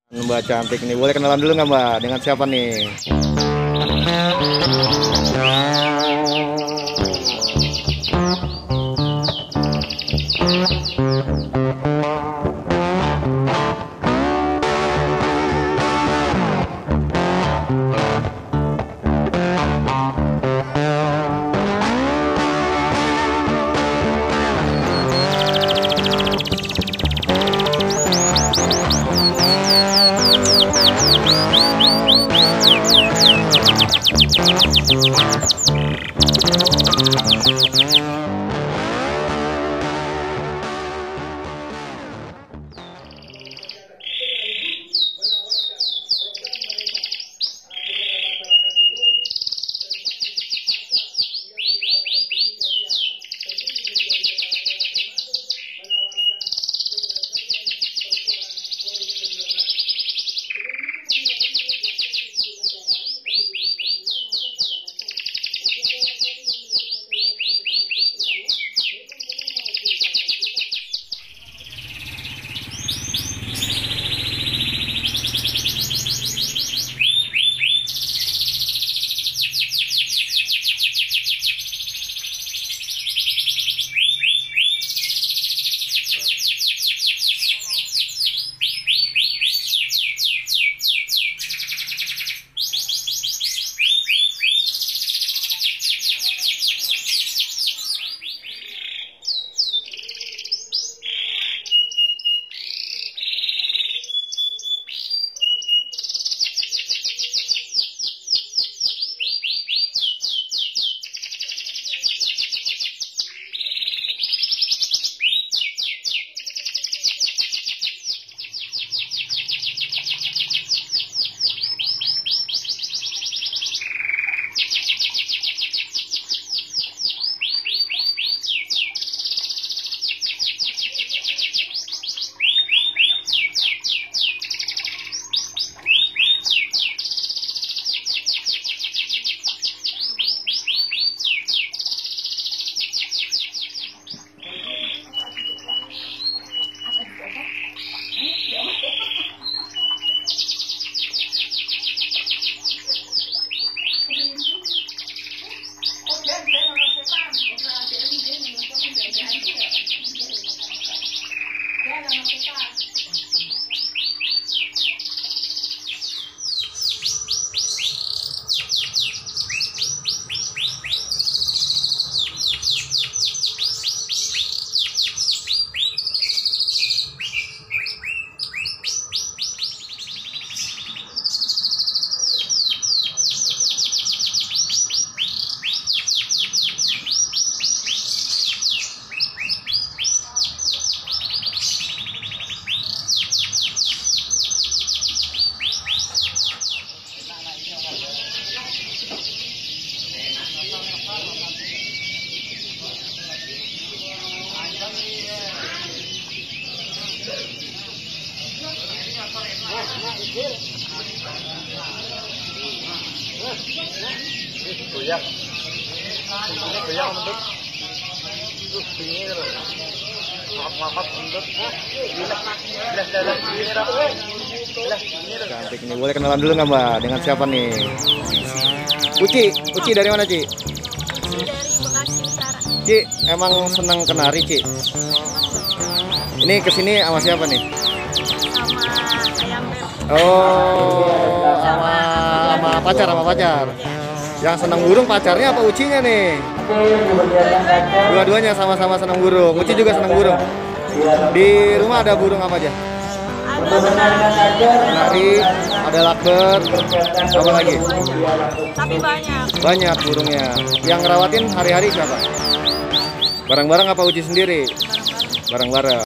Mbak cantik nih, boleh kenalan dulu nggak Mbak? Dengan siapa nih? Cantik nih, boleh kenalan dulu nggak Mbak? Dengan siapa nih? Uci dari mana Ci? Dari Bekasi Utara. Ci, emang senang kenari Ci? Ini kesini sama siapa nih? Sama Ayam Beb. Oh, sama pacar. Yang senang burung pacarnya apa Ucinya nih? Dua-duanya sama-sama senang burung. Uci juga senang burung. Di rumah ada burung apa aja? Ada Kenari, ada lovebird, apa lagi? tapi banyak. Banyak burungnya. Yang ngerawatin hari-hari siapa? Bareng-bareng apa Uci sendiri? Barang-barang. Bareng-bareng.